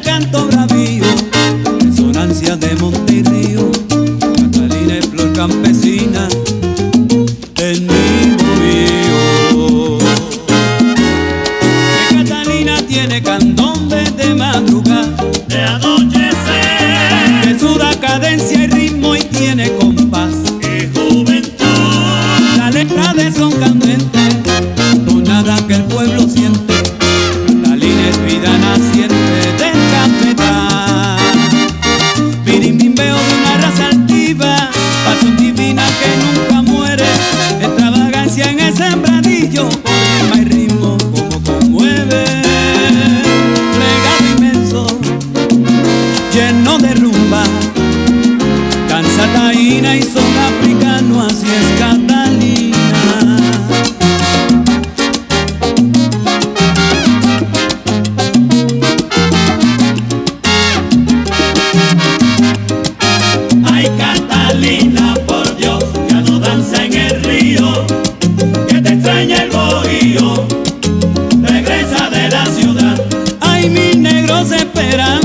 canto bravío, resonancia de monte y río. Catalina es flor campesina en mi bohío. Que Catalina tiene candombe de madrugada, de anochecer, que suda cadencia y ritmo y tiene compás y juventud. La letra de son candente, tonada que el pueblo siente. Catalina es vida naciente del cafetal, birimbeo de una raza altiva, pasión divina que nunca muere, extravagancia en el sembradillo, por ritmo y ritmo como conmueve. Legado inmenso, lleno de rumba, danza taína y son africano, así es Catalina. Ay, Catalina, por Dios, ya no danza en el río, que te extraña el bohío, regresa de la ciudad. Ay, mis negros esperan